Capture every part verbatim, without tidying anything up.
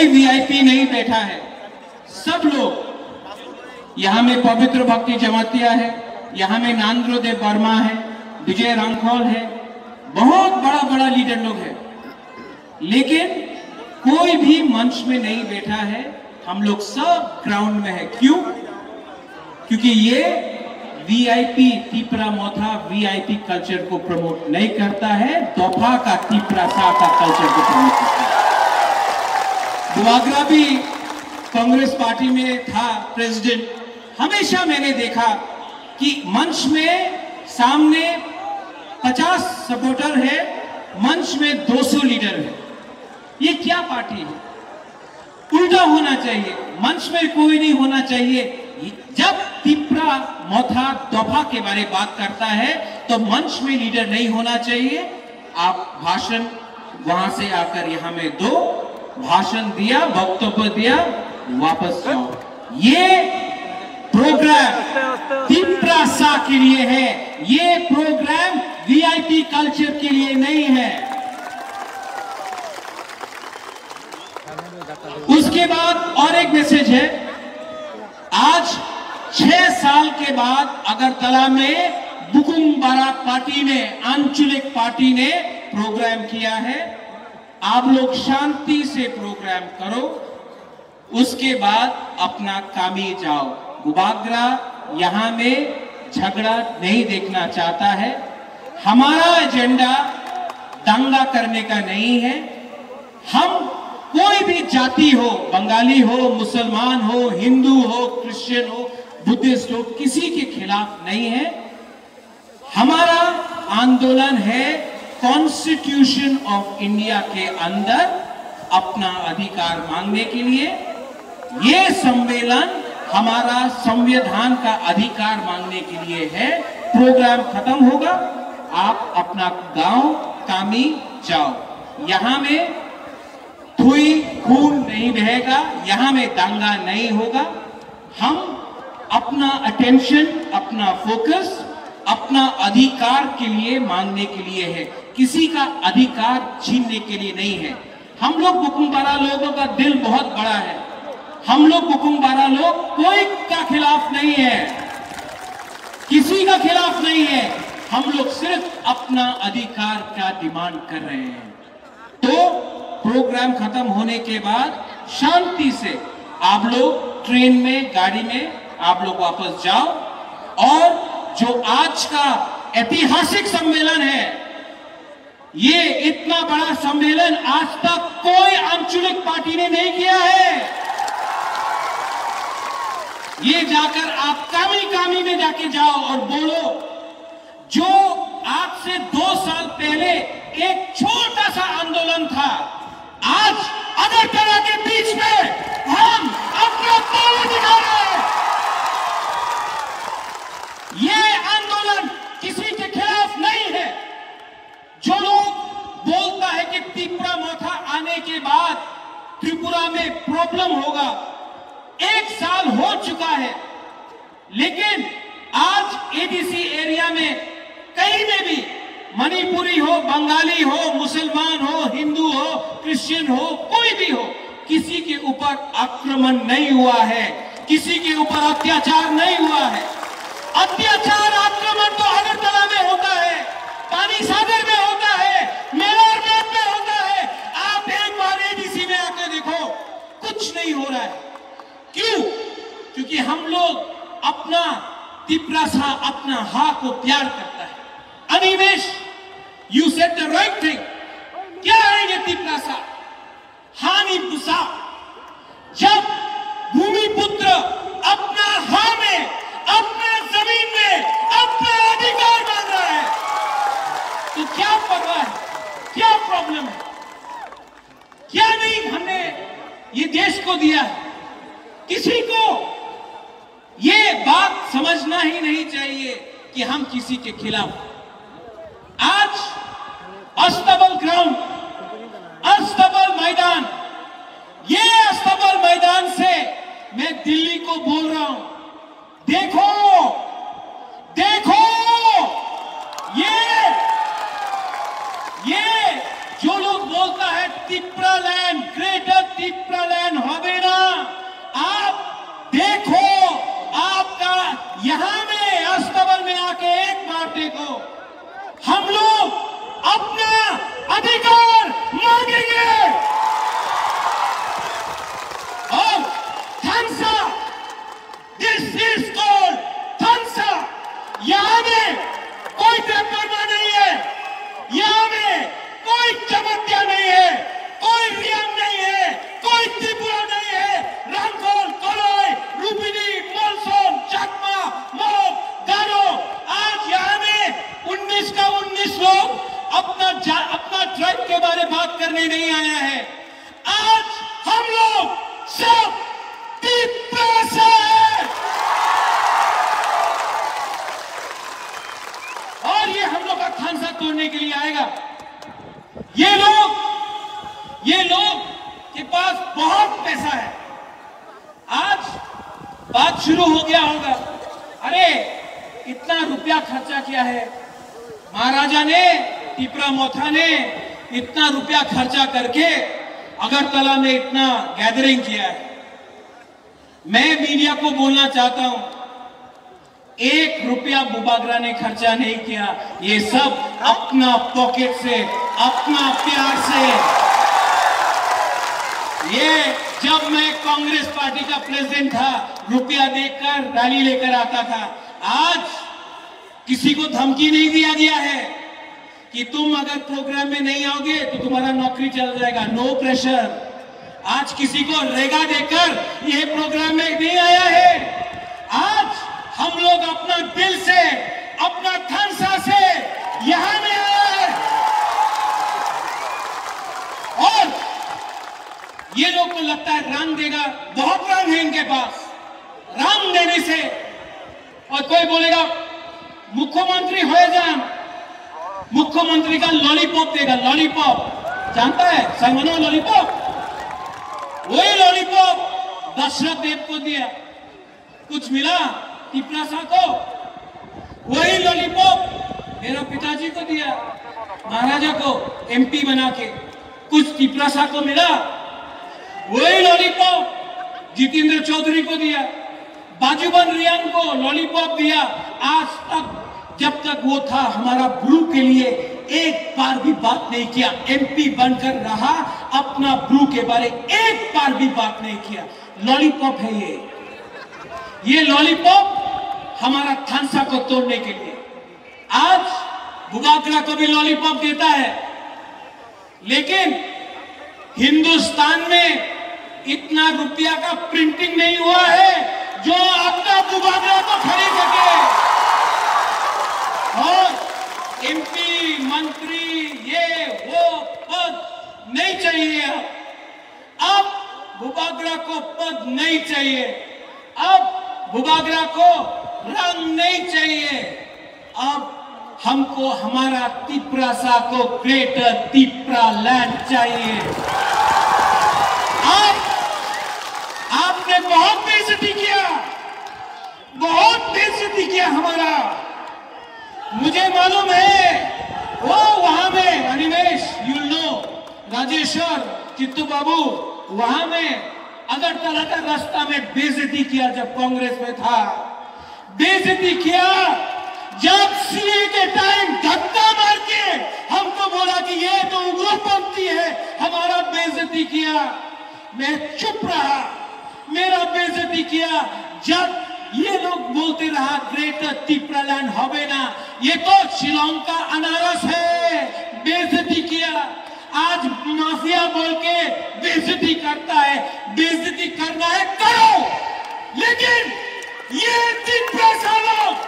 कोई वीआईपी नहीं बैठा है, सब लोग। यहां में पवित्र भक्ति जमातिया है, यहां में नांद्रोदेव वर्मा है, विजय रामखोल है, बहुत बड़ा बड़ा लीडर लोग है, लेकिन कोई भी मंच में नहीं बैठा है। हम लोग सब ग्राउंड में है। क्यों? क्योंकि ये VIP Tipra Motha VIP culture को प्रमोट नहीं करता है, दोफा का तिपरा सा का कल्चर को प्रमोट करता है। दुआग्रा भी कांग्रेस पार्टी में था प्रेसिडेंट, हमेशा मैंने देखा कि मंच में सामने पचास सपोर्टर है, मंच में दो सौ लीडर है। ये क्या पार्टी है? उल्टा होना चाहिए, मंच में कोई नहीं होना चाहिए। जब तिपरा मोथा दोफा के बारे में बात करता है तो मंच में लीडर नहीं होना चाहिए। आप भाषण वहां से आकर यहां में दो, भाषण दिया, वक्तव्य दिया, वापस जाओ। ये प्रोग्राम तिपरा सा के लिए है, ये प्रोग्राम वीआईपी कल्चर के लिए नहीं है। उसके बाद और एक मैसेज है। आज छह साल के बाद अगरतला में बुकुम बारात पार्टी ने, आंचलिक पार्टी ने प्रोग्राम किया है। आप लोग शांति से प्रोग्राम करो, उसके बाद अपना कामी जाओ। गुबाग्रा यहां में झगड़ा नहीं देखना चाहता है। हमारा एजेंडा दंगा करने का नहीं है। हम कोई भी जाति हो, बंगाली हो, मुसलमान हो, हिंदू हो, क्रिश्चियन हो, बुद्धिस्ट हो, किसी के खिलाफ नहीं है। हमारा आंदोलन है कॉन्स्टिट्यूशन ऑफ इंडिया के अंदर अपना अधिकार मांगने के लिए। ये सम्मेलन हमारा संविधान का अधिकार मांगने के लिए है। प्रोग्राम खत्म होगा, आप अपना गांव कामी जाओ। यहां में कोई खून नहीं बहेगा, यहां में दंगा नहीं होगा। हम अपना अटेंशन, अपना फोकस अपना अधिकार के लिए मांगने के लिए है, किसी का अधिकार छीनने के लिए नहीं है। हम लोग बुकुम बारा लोगों का दिल बहुत बड़ा है। हम लोग बुकुम बारा लोग कोई का खिलाफ नहीं है, किसी का खिलाफ नहीं है। हम लोग सिर्फ अपना अधिकार का डिमांड कर रहे हैं। तो प्रोग्राम खत्म होने के बाद शांति से आप लोग ट्रेन में, गाड़ी में आप लोग वापस जाओ। और जो आज का ऐतिहासिक सम्मेलन है, ये इतना बड़ा सम्मेलन आज तक कोई आंचलिक पार्टी ने नहीं किया है। ये जाकर आप कामी कामी में जाके जाओ और बोलो, जो आज से दो साल पहले एक छोटा सा आंदोलन था, आज अगरतला के बीच में हम अपना ताल दिखा रहे हैं। ये आंदोलन किसी के खिलाफ नहीं है। जो लोग बोलता है कि तिपरा मोथा आने के बाद त्रिपुरा में प्रॉब्लम होगा, एक साल हो चुका है, लेकिन आज एडीसी एरिया में कहीं में भी मणिपुरी हो, बंगाली हो, मुसलमान हो, हिंदू हो, क्रिश्चियन हो, कोई भी हो, किसी के ऊपर आक्रमण नहीं हुआ है, किसी के ऊपर अत्याचार नहीं हुआ है। अत्याचार, आक्रमण तो अगरतला में होता है, पानी सागर में होता है, मेवाड़ में होता है। आप एक बार एडीसी में आकर देखो, कुछ नहीं हो रहा है। क्यों? क्योंकि हम लोग अपना तिपरा सा, अपना हा को प्यार करता है। Animesh, you said the right thing. क्या है ये तिपरा सा? हानि पुसा। जब भूमिपुत्र अपना हा में, अपने जमीन में अपना अधिकार मांग रहा है, तो क्या परवाह है? क्या प्रॉब्लम है? क्या नहीं हमने ये देश को दिया है? किसी को ये बात समझना ही नहीं चाहिए कि हम किसी के खिलाफ। आज अस्तबल ग्राउंड, अस्तबल मैदान, ये अस्तबल मैदान से मैं दिल्ली को बोल रहा हूं, देखो देखो, ये ये जो लोग बोलता है Tipra land, greater Tipra land, शुरू हो गया होगा, अरे इतना रुपया खर्चा किया है महाराजा ने, टिपरा मोथा ने इतना रुपया खर्चा करके अगरतला में इतना गैदरिंग किया है। मैं मीडिया को बोलना चाहता हूं, एक रुपया बुबागरा ने खर्चा नहीं किया, ये सब अपना पॉकेट से, अपना प्यार से। ये जब मैं कांग्रेस पार्टी का प्रेसिडेंट था, रुपया देकर रैली लेकर आता था। आज किसी को धमकी नहीं दिया गया है कि तुम अगर प्रोग्राम में नहीं आओगे तो तुम्हारा नौकरी चल जाएगा, नो प्रेशर। आज किसी को रेगा देकर यह प्रोग्राम में नहीं आया है। आज हम लोग अपना दिल से, अपना धनसा से यहां में आया है। और ये लोग को लगता है रंग देगा, बहुत रंग है इनके पास। रंग देने से, और कोई बोलेगा मुख्यमंत्री हो जान, मुख्यमंत्री का लॉलीपॉप देगा, लॉलीपॉप जानता है संगनो लॉलीपॉप, वही लॉलीपॉप दशरथ देव को दिया, कुछ मिला टिपरासा को, वही लॉलीपॉप मेरे पिताजी को दिया, महाराजा को एमपी बना के, कुछ टिपरासा को मिला, वही लॉलीपॉप जितेंद्र चौधरी को दिया, बाजूबन रियांग को लॉलीपॉप दिया। आज तक जब तक वो था हमारा ब्लू के लिए एक बार भी बात नहीं किया, एमपी बनकर रहा, अपना ब्लू के बारे एक बार भी बात नहीं किया। लॉलीपॉप है ये, ये लॉलीपॉप हमारा थानसा को तोड़ने के लिए। आज बुबागरा को भी लॉलीपॉप देता है, लेकिन हिंदुस्तान में इतना रुपया का प्रिंटिंग नहीं हुआ है जो अपना बुबागरा को खरीद सके। और एमपी, मंत्री, ये वो पद नहीं चाहिए। अब बुबागरा को पद नहीं चाहिए, अब बुबागरा को रंग नहीं चाहिए, अब हमको हमारा तिपरासा को ग्रेटर तिपरा लैंड चाहिए। आप आपने बहुत बेइज्जती किया, बहुत बेइज्जती किया हमारा, मुझे मालूम है। वो वहां में अनिमेश, यू नो, राजेश्वर, चित्तू बाबू वहां में अगरतला का रास्ता में बेइज्जती किया जब कांग्रेस में था, बेइज्जती किया जब सीए के टाइम धक्का मार के हमको बोला कि ये तो उग्रपंथी है, हमारा बेइज्जती किया। मैं चुप रहा, मेरा बेइज्जती किया जब ये लोग बोलते रहा ग्रेटर तिपरा लैंड होवे ना, ये तो शिलोंग का अनारस है, बेइज्जती किया। आज माफिया बोल के बेइज्जती करता है, बेइज्जती करना है करो, लेकिन ये तिपरासा लोग,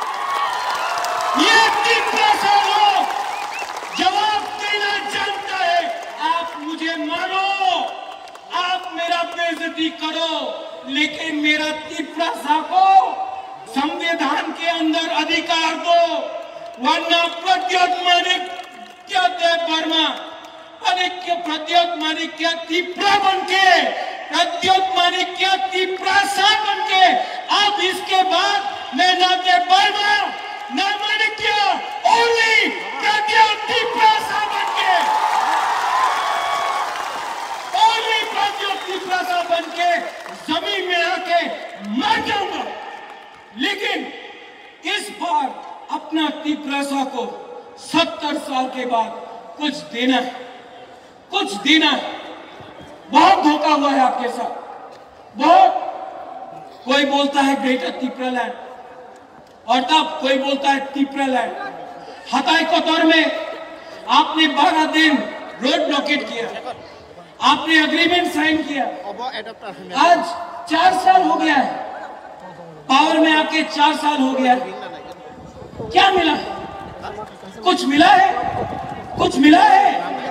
ये तिपरासा लोग जवाब देना जानता है। आप मुझे मारो, आप मेरा बेइज्जती करो, लेकिन मेरा तिपरासा को संविधान के अंदर अधिकार दो, वरना प्रद्योत माणिक्य देव वर्मा, प्रद्योत माणिक्य तिपरा बन के, प्रद्योत माणिक्य तिपरासा बन के, अब इसके बाद मैं ना देव वर्मा ना माणिक्य, ओनली प्रद्योत तिपरासा बन के, ओनली प्रद्योत तिपरासा बन के जमीन में आके मर जाऊंगा। लेकिन इस बार अपना तिपरासा को सत्तर साल के बाद कुछ देना है, कुछ देना है। बहुत धोखा हुआ है आपके साथ, बहुत। कोई बोलता है ग्रेटर तिपरा लैंड, और तब कोई बोलता है तिपरा लैंड। हताई कोतौर में आपने बारह दिन रोड ब्लॉकेट किया, आपने एग्रीमेंट साइन किया, आज चार साल हो गया है, पावर में आके चार साल हो गया है, क्या मिला? कुछ मिला है? कुछ मिला है?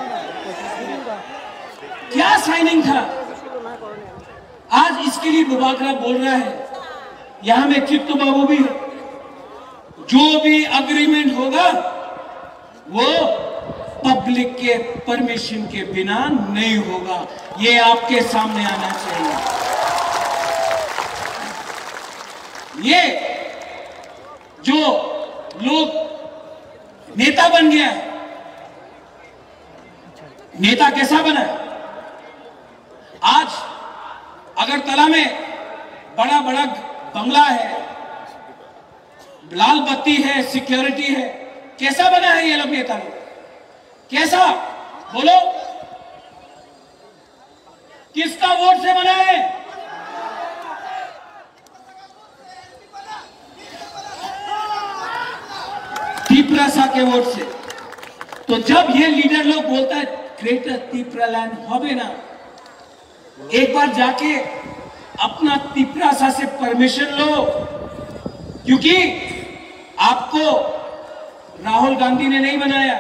क्या साइनिंग था? आज इसके लिए बुबागरा बोल रहा है, यहां में चित्तू बाबू भी है, जो भी अग्रीमेंट होगा वो पब्लिक के परमिशन के बिना नहीं होगा, ये आपके सामने आना चाहिए। ये जो लोग नेता बन गया, नेता कैसा बना है? आज अगरतला में बड़ा बड़ा बंगला है, लाल बत्ती है, सिक्योरिटी है, कैसा बना है ये लोग नेता लोग? कैसा बोलो, किसका वोट से बना है? तिपरासा के वोट से। तो जब ये लीडर लोग बोलता है ग्रेटर तिपरालैंड होवे ना, एक बार जाके अपना तिपरासा से परमिशन लो, क्योंकि आपको राहुल गांधी ने नहीं बनाया,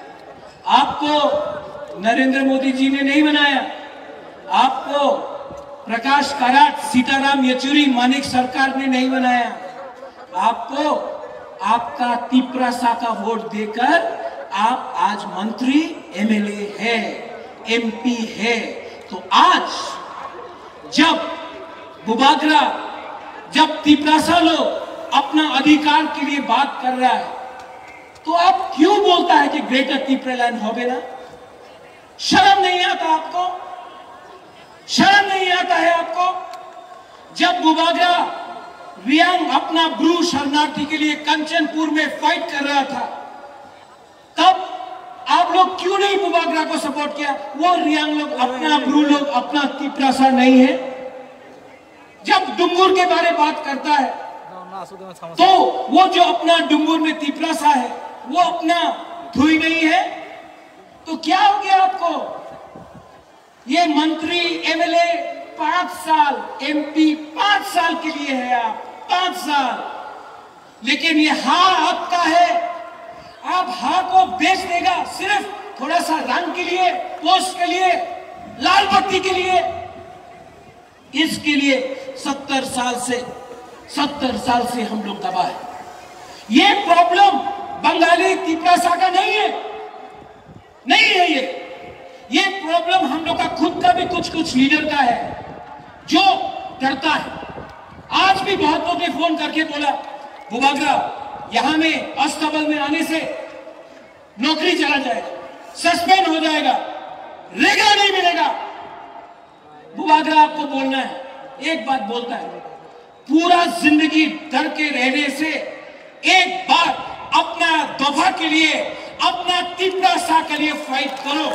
आपको नरेंद्र मोदी जी ने नहीं बनाया, आपको प्रकाश काराट, सीताराम येचुरी, मानिक सरकार ने नहीं बनाया, आपको आपका तिपरासा का वोट देकर आप आज मंत्री, एमएलए है, एमपी है। तो आज जब बुबागरा, जब तिपरासा लोग अपना अधिकार के लिए बात कर रहा है, तो आप क्यों बोलता है कि ग्रेटर तिपरालैंड होवे ना? शर्म नहीं आता आपको? शर्म नहीं आता है आपको? जब बुबागरा रियांग अपना ब्रू शरणार्थी के लिए कंचनपुर में फाइट कर रहा था, तब आप लोग क्यों नहीं बुबागरा को सपोर्ट किया? वो रियांग लोग अपना, ब्रू लोग अपना, तिपरासा नहीं है। जब डुंगुर के बारे बात करता है तो वो जो अपना डुंगुर में तिपरासा है वो अपना धुई नहीं है। तो क्या हो गया आपको? ये मंत्री, एमएलए पांच साल, एमपी पांच साल के लिए है, आप पांच साल, लेकिन ये हार आपका है। आप हार को बेच देगा सिर्फ थोड़ा सा रंग के लिए, पोस्ट के लिए, लाल बत्ती के लिए। इसके लिए सत्तर साल से सत्तर साल से हम लोग दबा है। ये प्रॉब्लम बंगाली तिपरासा का नहीं है, नहीं है ये ये प्रॉब्लम हम लोग का खुद का भी कुछ कुछ लीडर का है जो डरता है। आज भी बहुत लोगों ने फोन करके बोला बुबागरा यहां में अस्तबल में आने से नौकरी चला जाएगा, सस्पेंड हो जाएगा, रेगुलर नहीं मिलेगा। बुबागरा आपको बोलना है, एक बात बोलता है, पूरा जिंदगी डर के रहने से एक बार अपना दफा के लिए, अपना तिपरासा के लिए फाइट करो।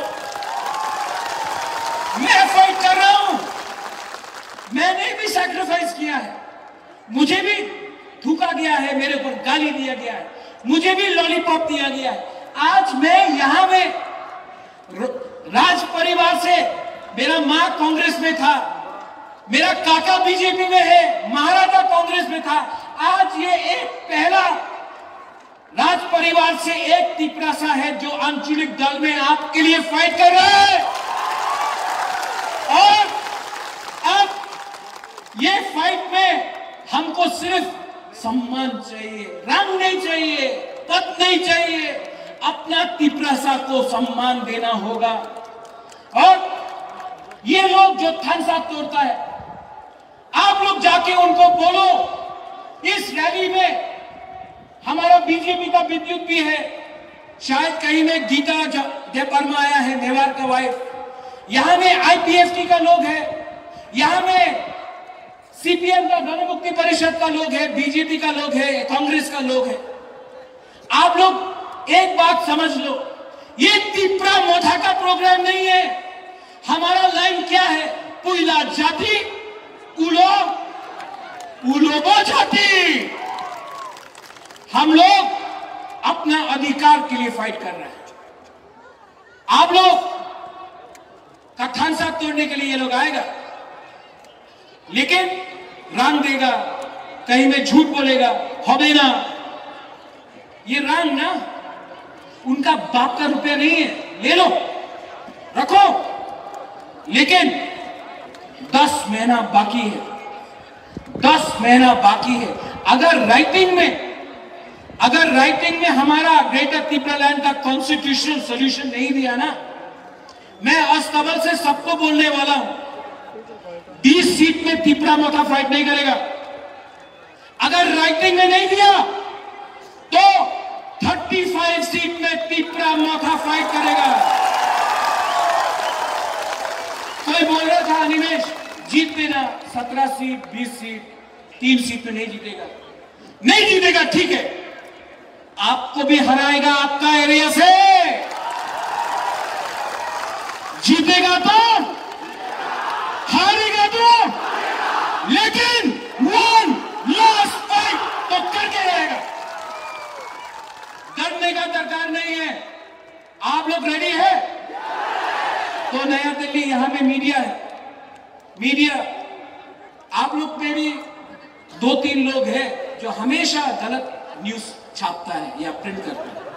मैं फाइट कर रहा हूं, मैंने भी सैक्रिफाइस किया है, मुझे भी थूका गया है, मेरे ऊपर गाली दिया गया है, मुझे भी लॉलीपॉप दिया गया है। आज मैं यहां में राज परिवार से, मेरा मां कांग्रेस में था, मेरा काका बीजेपी में है, महाराजा कांग्रेस में था। आज ये एक पहला राज परिवार से एक तिपरासा है जो आंचलिक दल में आपके लिए फाइट कर रहा है। और अब ये फाइट में हमको सिर्फ सम्मान चाहिए, रंग नहीं चाहिए, पद नहीं चाहिए, अपना तिपरासा को सम्मान देना होगा। और ये लोग जो थानसा तोड़ता है, आप लोग जाके उनको बोलो, इस रैली में हमारा बीजेपी का विद्युत भी है, शायद कहीं में गीता देवर्मा आया है, नेवार का वाइफ, यहां में आईपीएफटी का लोग है, यहां में सीपीएम का गणमुक्ति परिषद का लोग है, बीजेपी का लोग है, कांग्रेस का लोग है। आप लोग एक बात समझ लो, ये तिपरा मोथा का प्रोग्राम नहीं है। हमारा लाइन क्या है? पुइला जाति उलो उलोबो जाति। हम लोग अपना अधिकार के लिए फाइट कर रहे हैं। आप लोग का थानसा तोड़ने के लिए ये लोग आएगा, लेकिन रंग देगा, कहीं में झूठ बोलेगा, होबे ना। ये रंग ना उनका बाप का रुपया नहीं है, ले लो, रखो, लेकिन दस महीना बाकी है, दस महीना बाकी है। अगर राइटिंग में अगर राइटिंग में हमारा ग्रेटर तिपरालैंड का कॉन्स्टिट्यूशनल सॉल्यूशन नहीं दिया ना, मैं अस्तबल से सबको बोलने वाला हूं, बीस सीट में तिपरा मोथा फाइट नहीं करेगा। अगर राइटिंग में नहीं दिया तो पैंतीस सीट में तिपरा मोथा फाइट करेगा। कोई बोल रहा था अनिमेश जीत लेना सत्रह सीट बीस सीट, तीन सीट में नहीं जीतेगा, नहीं जीतेगा ठीक है, आपको भी हराएगा आपका एरिया से, जीतेगा तो हारेगा तो, लेकिन वन लास्ट फाइट तो करके रहेगा। डरने का दरकार नहीं है। आप लोग रेडी है? तो नया दिल्ली यहां में मीडिया है, मीडिया आप लोग में भी दो तीन लोग हैं जो हमेशा गलत न्यूज छापता है या प्रिंट करता है।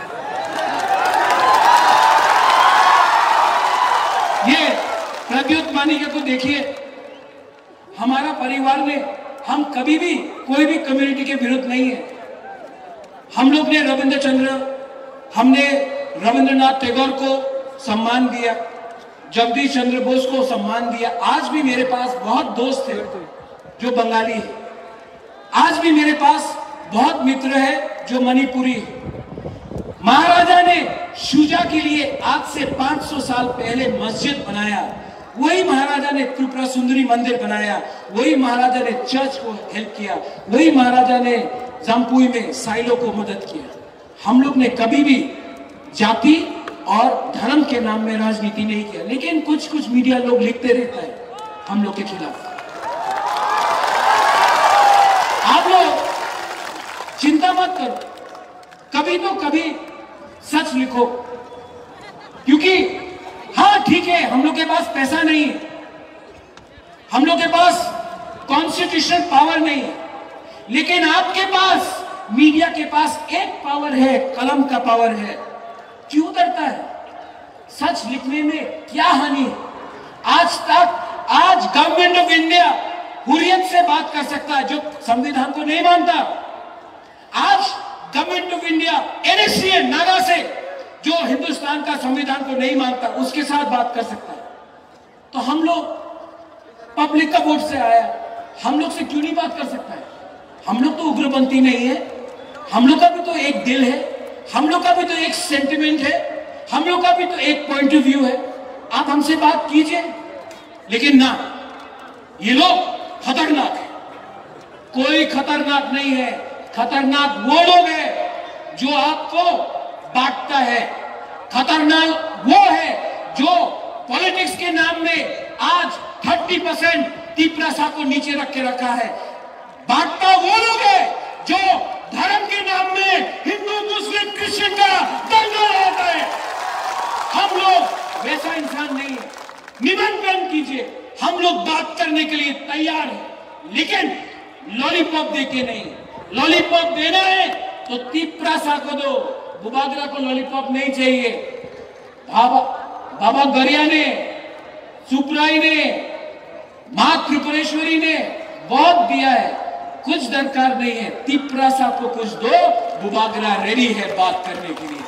ये प्रद्युत मानिका को देखिए, हमारा परिवार में हम कभी भी कोई भी कम्युनिटी के विरुद्ध नहीं है। हम लोग ने रविंद्र चंद्र, हमने रविंद्रनाथ टैगोर को सम्मान दिया, जगदीश चंद्र बोस को सम्मान दिया। आज भी मेरे पास बहुत दोस्त हैं जो बंगाली है, आज भी मेरे पास बहुत मित्र है जो मणिपुरी है। महाराजा ने शुजा के लिए आज से पाँच सौ साल पहले मस्जिद बनाया, वही महाराजा ने त्रिपुरा सुंदरी मंदिर बनाया, वही महाराजा ने चर्च को हेल्प किया, वही महाराजा ने जमपुई में साइलो को मदद किया। हम लोग ने कभी भी जाति और धर्म के नाम में राजनीति नहीं किया, लेकिन कुछ कुछ मीडिया लोग लिखते रहता है हम लोग के खिलाफ। आप लोग चिंता मत करो, कभी तो कभी सच लिखो, क्योंकि हाँ ठीक है हम लोग के पास पैसा नहीं है, हम लोग के पास कॉन्स्टिट्यूशनल पावर नहीं है, लेकिन आपके पास मीडिया के पास एक पावर है, कलम का पावर है। क्यों डरता है? सच लिखने में क्या हानि है? आज तक आज गवर्नमेंट ऑफ इंडिया हुर्रियत से बात कर सकता है जो संविधान को नहीं मानता। आज government of India NSC Naga से जो हिंदुस्तान का संविधान को नहीं मानता उसके साथ बात कर सकता है। तो हम लोग पब्लिक का वोट से आया, हम लोग से क्यों नहीं बात कर सकता है? हम लोग तो उग्रपंथी नहीं है, हम लोग का भी तो एक दिल है, हम लोग का भी तो एक सेंटिमेंट है, हम लोग का भी तो एक पॉइंट ऑफ व्यू है। आप हमसे बात कीजिए, लेकिन ना, ये लोग खतरनाक है। कोई खतरनाक नहीं है, खतरनाक वो लोग हैं जो आपको बांटता है, खतरनाक वो है जो पॉलिटिक्स के नाम में आज तीस परसेंट तिपरासा को नीचे रख के रखा है। बांटता वो लोग है जो धर्म के नाम में हिंदू मुस्लिम क्रिश्चियन का दंगा लगाता है। हम लोग वैसा इंसान नहीं है। निमंत्रण कीजिए, हम लोग बात करने के लिए तैयार हैं, लेकिन लॉलीपॉप देके नहीं। लॉलीपॉप देना है तो तिपरासा को दो, बुबागरा को लॉलीपॉप नहीं चाहिए। बाबा बाबा गरिया ने, सुपराई ने, मां त्रिपुरेश्वरी ने बहुत दिया है, कुछ दरकार नहीं है। तिपरासा को कुछ दो, बुबागरा रेडी है बात करने के लिए।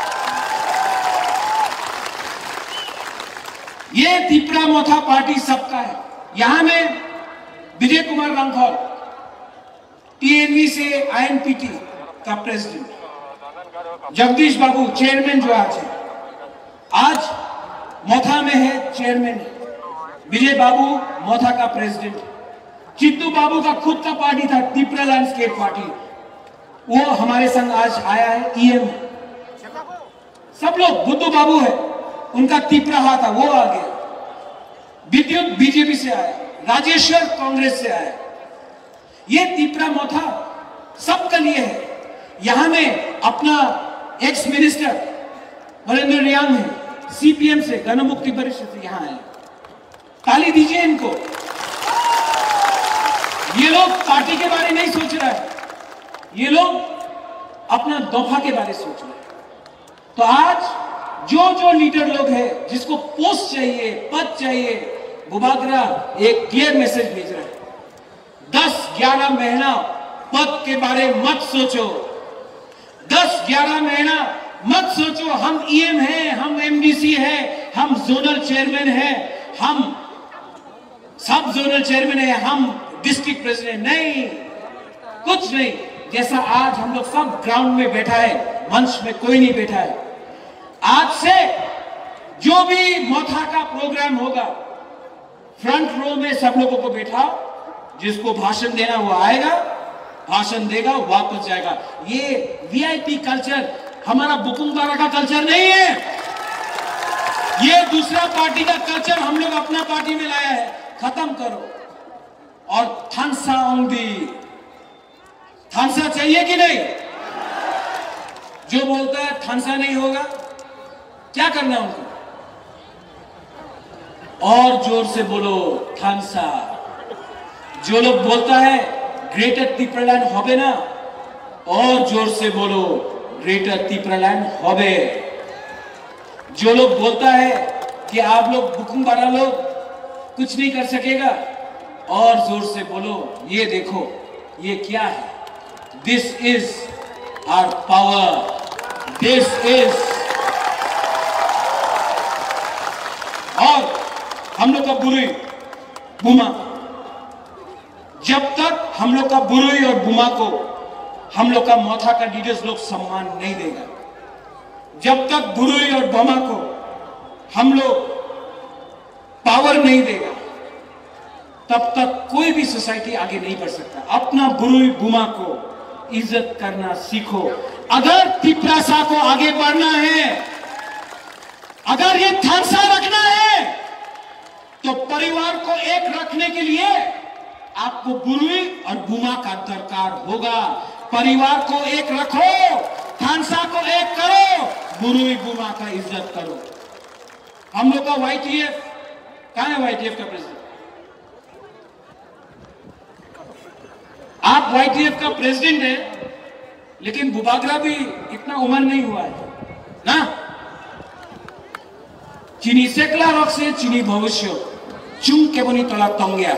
ये तिपरा मोथा पार्टी सबका है। यहां में विजय कुमार रांखौल टीएनवी से आईएनपीटी का प्रेसिडेंट, जगदीश बाबू चेयरमैन जो आज है, आज मोथा में है चेयरमैन, विजय बाबू मोथा का प्रेसिडेंट, चित्तू बाबू का खुद का पार्टी था तिपरा लैंडस्केप पार्टी, वो हमारे संग आज आया है, ईएम है। सब लोग, बुद्धू बाबू है उनका तिपरा हाथ था, वो आ गया। विद्युत बीजेपी से आया, राजेश्वर कांग्रेस से आया। ये तिपरा मोथा सबके लिए है। यहां में अपना एक्स मिनिस्टर वरेंद्र रियांग है, सीपीएम से, गण मुक्ति परिषद से यहां आए। ताली दीजिए इनको। ये लोग पार्टी के बारे नहीं सोच रहा है, ये लोग अपना दफा के बारे सोच रहे हैं। तो आज जो जो लीडर लोग हैं जिसको पोस्ट चाहिए, पद चाहिए, बुबागरा एक क्लियर मैसेज भेज रहे हैं, दस ग्यारह महीना पद के बारे मत सोचो, दस ग्यारह महीना मत सोचो हम ईएम हैं, हम एमडीसी हैं, हम जोनल चेयरमैन हैं, हम सब जोनल चेयरमैन हैं, हम डिस्ट्रिक्ट प्रेसिडेंट। नहीं, कुछ नहीं। जैसा आज हम लोग सब ग्राउंड में बैठा है, मंच में कोई नहीं बैठा है। आज से जो भी मोथा का प्रोग्राम होगा, फ्रंट रो में सब लोगों को बैठाओ, जिसको भाषण देना वो आएगा, भाषण देगा, वापस जाएगा। ये वीआईपी कल्चर हमारा बुकुम बारा का कल्चर नहीं है, ये दूसरा पार्टी का कल्चर हम लोग अपना पार्टी में लाया है। खत्म करो। और थानसा ओंदी, थानसा चाहिए कि नहीं? जो बोलता है थानसा नहीं होगा, क्या करना है उनको? और जोर से बोलो थानसा। जो लोग बोलता है ग्रेटर त्रिपुरालैंड होबे ना, और जोर से बोलो ग्रेटर त्रिपुरालैंड होबे। जो लोग बोलता है कि आप लोग बुकुम बारा लोग कुछ नहीं कर सकेगा, और जोर से बोलो ये देखो ये क्या है, this is our power, this is. और हम लोग का बुरुई बुमा, जब तक हम लोग का बुरुई और बुमा को हम लोग का मोथा का लीडर्स लोग सम्मान नहीं देगा, जब तक बुरुई और बुमा को हम लोग पावर नहीं देगा, तब तक कोई भी सोसाइटी आगे नहीं बढ़ सकता। अपना बुरुई बुमा को इज्जत करना सीखो। अगर तिपरासा को आगे बढ़ना है, अगर ये थानसा रखना है, तो परिवार को एक रखने के लिए आपको बुरुई और बुमा का दरकार होगा। परिवार को एक रखो, थानसा को एक करो, बुरुई बुमा का इज्जत करो। हम लोग का वाईटीएफ कहां है? वाईटीएफ का प्रेसिडेंट, आप वाईटीएफ का प्रेसिडेंट है, लेकिन बुबागरा भी इतना उम्र नहीं हुआ है ना। चीनी सेकला रख से चीनी भविष्य चुम के बनी तला तंगिया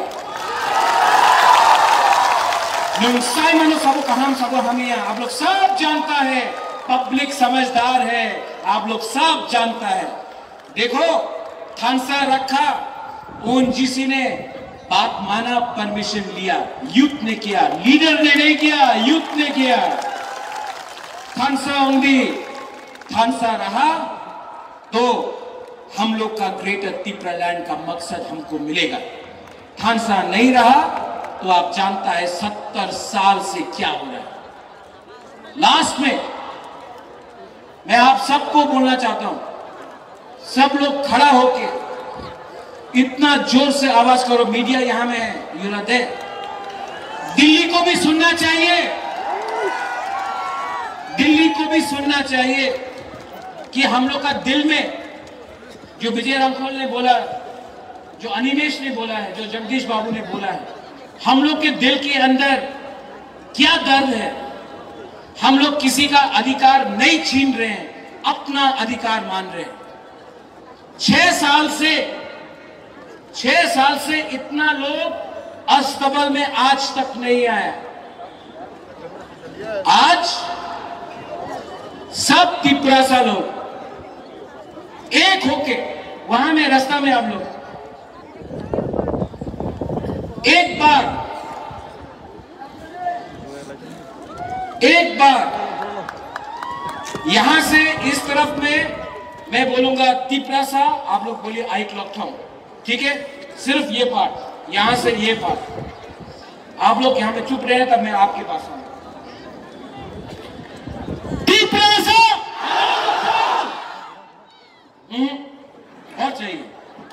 साई मनो सब कहां सब हमें आप लोग सब जानता है, पब्लिक समझदार है, आप लोग सब जानता है। देखो थानसा रखा, ओएनजीसी ने बात माना, परमिशन लिया, यूथ ने किया, लीडर ने नहीं किया, यूथ ने किया। थानसा ओंदी, थानसा रहा तो हम लोग का ग्रेटर त्रिपुरालैंड का मकसद हमको मिलेगा। थानसा नहीं रहा तो आप जानता है सत्तर साल से क्या हो रहा है। लास्ट में मैं आप सबको बोलना चाहता हूं, सब लोग खड़ा होके इतना जोर से आवाज करो। मीडिया यहां में है, यूं दे, दिल्ली को भी सुनना चाहिए, दिल्ली को भी सुनना चाहिए कि हम लोग का दिल में जो विजय रामखोल ने बोला, जो अनिमेश ने बोला है, जो जगदीश बाबू ने बोला है, हम लोग के दिल के अंदर क्या दर्द है। हम लोग किसी का अधिकार नहीं छीन रहे हैं, अपना अधिकार मान रहे हैं। छह साल से छह साल से इतना लोग अस्तबल में आज तक नहीं आया। आज सब त्रिपुरासा लोग एक होके, वहां में रास्ता में आप लोग एक बार एक बार यहां से इस तरफ में मैं बोलूंगा त्रिपुरासा, आप लोग बोलिए आई क्लॉक था, ठीक है? सिर्फ ये पार्ट, यहां से ये पार्ट, आप लोग यहां पे चुप रहे तब मैं आपके पास आऊंगा। त्रिपुरासा और चाहिए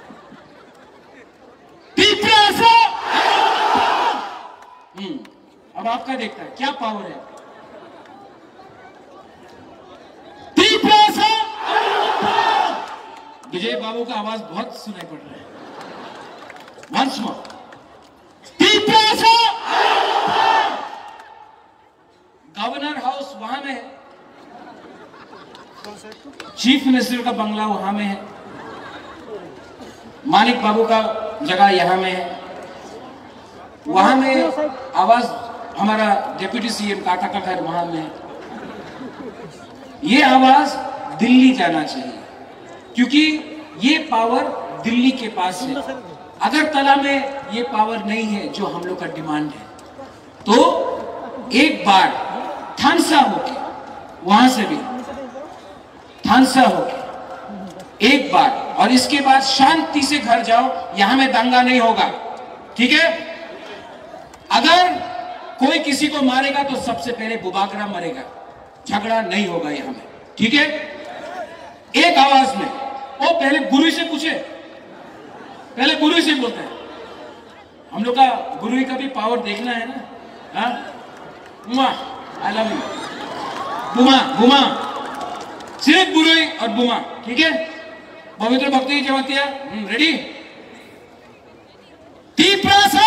त्रिपुरासा। हम्म अब आपका देखता है क्या पावर है। त्रिपुरासा, विजय बाबू का आवाज बहुत सुनाई पड़ रहा है। वंस मोर, त्रिपुरासा। गवर्नर हाउस वहां में है, चीफ मिनिस्टर का बंगला वहां में है, मानिक बाबू का जगह यहां में है। वहां में आवाज हमारा डिप्टी सीएम काका का घर वहां में है। ये आवाज दिल्ली जाना चाहिए, क्योंकि ये पावर दिल्ली के पास है। अगरतला में ये पावर नहीं है जो हम लोग का डिमांड है, तो एक बार थानसा होके, वहां से भी थानसा होके एक बार, और इसके बाद शांति से घर जाओ। यहां में दंगा नहीं होगा, ठीक है? अगर कोई किसी को मारेगा तो सबसे पहले बुबाकरा मरेगा, झगड़ा नहीं होगा यहां में, ठीक है? एक आवाज में। वो पहले गुरु से पूछे, पहले गुरु से बोलते हैं। हम लोग का गुरु का भी पावर देखना है ना। हाँ, बुमा, आई लव यू, बुमा बुमा, सिर्फ गुरु और बुमा, ठीक है? पवित्र भक्ति जमातिया, रेडी? तीप्रासा,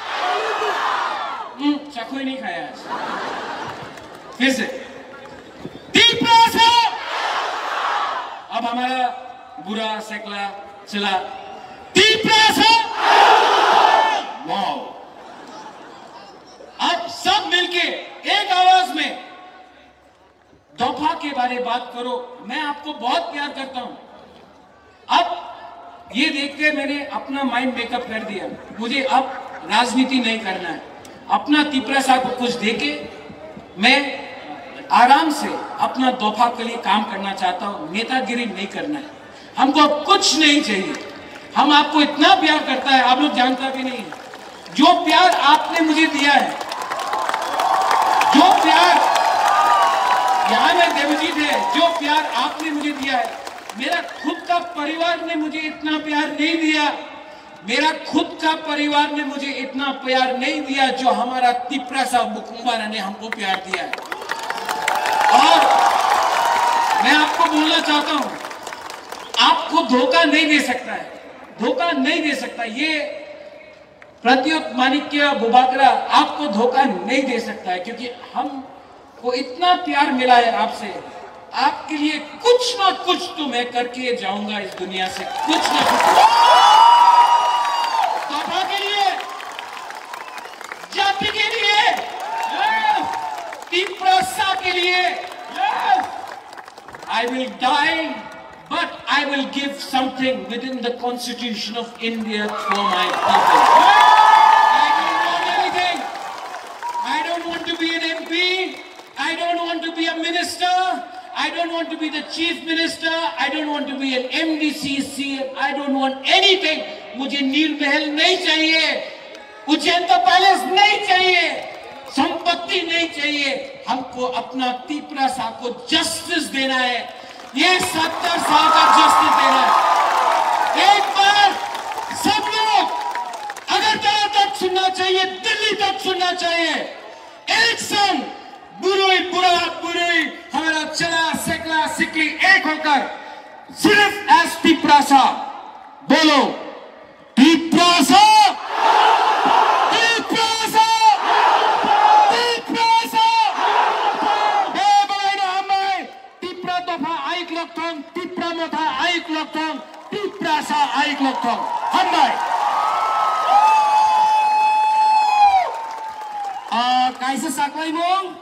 चाकू ही नहीं खाया आज। फिर से तीप्रासा। अब हमारा बुरा सेकला चला। तीप्रासा। वाओ। अब सब मिलके एक आवाज में दोफा के बारे में बात करो। मैं आपको बहुत प्यार करता हूं। अब ये देख के मैंने अपना माइंड मेकअप कर दिया। मुझे अब राजनीति नहीं करना है। अपना तीप्रासा को कुछ देके मैं आराम से अपना दोफा के लिए काम करना चाहता हूं। नेतागिरी नहीं करना है। हमको कुछ नहीं चाहिए। हम आपको इतना प्यार करता है, आप लोग जानता भी नहीं है। जो प्यार आपने मुझे दिया है, जो प्यार यहां में देवजीत है, जो प्यार आपने मुझे दिया है, मेरा खुद का परिवार ने मुझे इतना प्यार नहीं दिया। मेरा खुद का परिवार ने मुझे इतना प्यार नहीं दिया जो हमारा तीप्रासा बुकुम्बारा ने हमको प्यार दिया है। और मैं आपको बोलना चाहता हूं, आपको धोखा नहीं दे सकता है, धोखा नहीं दे सकता। ये प्रत्युत माणिक्य बुबाकरा आपको धोखा नहीं दे सकता है, क्योंकि हमको इतना प्यार मिला है आपसे। आपके लिए कुछ ना कुछ तो मैं करके जाऊंगा इस दुनिया से, कुछ ना कुछ। दोफा के लिए, जाति के लिए, तीप्रासा के लिए, I will die, but I will give something within the Constitution of India for my people. I don't want anything. I don't want to be an M P. I don't want to be a minister. I don't want to be the chief minister. I don't want to be an M D C, C M. I don't want anything. मुझे नील महल नहीं चाहिए, उज्जैन का palace नहीं चाहिए, संपत्ति नहीं चाहिए। हमको अपना तीप्रासा को जस्टिस देना है। ये सत्तर साल का जस्टिस देना है। एक बार सब लोग अगरतला तक सुनना चाहिए, दिल्ली तक सुनना चाहिए। एक संग बुरुई बुरा बुरुई हमारा चला सेकला सिकली एक होकर सिर्फ एस तीप्रासा बोलो, तीप्रासा, तीप्रासा, तीप्रासा। हे बड़े हमें तीप्रा दोफा आइक लोगथों, तीप्रा मोथा आइक लोगथों, तीप्रासा आइक लोगथों। हमें आ कैसे साकवाई बोल